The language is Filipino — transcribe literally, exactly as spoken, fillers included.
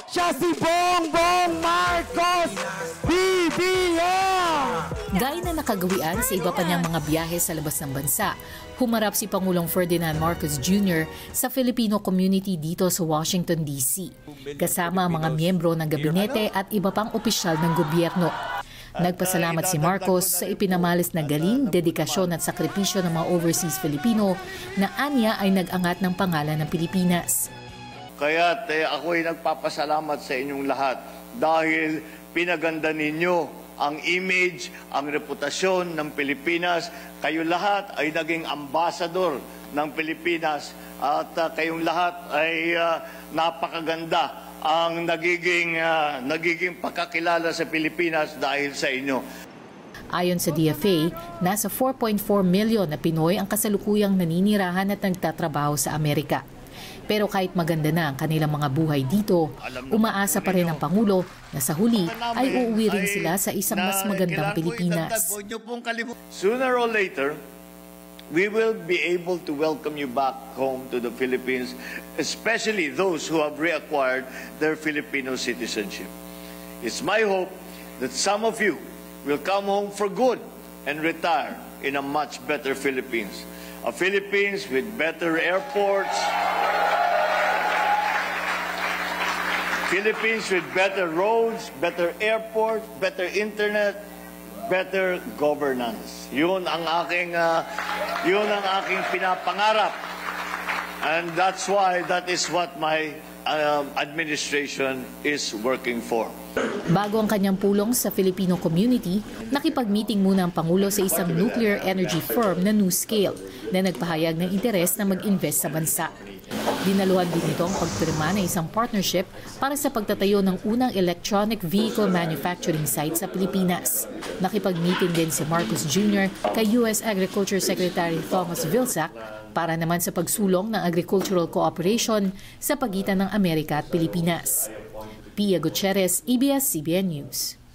Siya si Bongbong Marcos, B B M! Gaya na nakagawian sa iba pa niyang mga biyahe sa labas ng bansa, humarap si Pangulong Ferdinand Marcos Junior sa Filipino community dito sa Washington, D C, kasama ang mga miyembro ng gabinete at iba pang opisyal ng gobyerno. Nagpasalamat si Marcos sa ipinamalis na galing, dedikasyon at sakripisyo ng mga overseas Filipino na anya ay nag-angat ng pangalan ng Pilipinas. Kaya eh, ako'y nagpapasalamat sa inyong lahat dahil pinaganda ninyo ang image, ang reputasyon ng Pilipinas. Kayo lahat ay naging ambassador ng Pilipinas at uh, kayong lahat ay uh, napakaganda ang nagiging, uh, nagiging pagkakilala sa Pilipinas dahil sa inyo. Ayon sa D F A, nasa four point four milyon na Pinoy ang kasalukuyang naninirahan at nagtatrabaho sa Amerika. Pero kahit maganda na ang kanilang mga buhay dito, umaasa pa rin ang Pangulo na sa huli ay uuwi rin sila sa isang mas magandang Pilipinas. Sooner or later, we will be able to welcome you back home to the Philippines, especially those who have reacquired their Filipino citizenship. It's my hope that some of you will come home for good and retire in a much better Philippines. A Philippines with better airports, Philippines with better roads, better airport, better internet, better governance. Yun ang aking uh, yun ang aking pinapangarap. And that's why that is what my uh, administration is working for. Bago ang kanyang pulong sa Filipino community, nakipag-meeting muna ang Pangulo sa isang nuclear energy firm na NuScale na nagpahayag ng interes na mag-invest sa bansa. Dinaluhan din ito ang pagpirma ng isang partnership para sa pagtatayo ng unang electronic vehicle manufacturing site sa Pilipinas. Nakipag-meeting din si Marcos Junior kay U S Agriculture Secretary Thomas Vilsack para naman sa pagsulong ng agricultural cooperation sa pagitan ng Amerika at Pilipinas. Pia Gutierrez, A B S C B N News.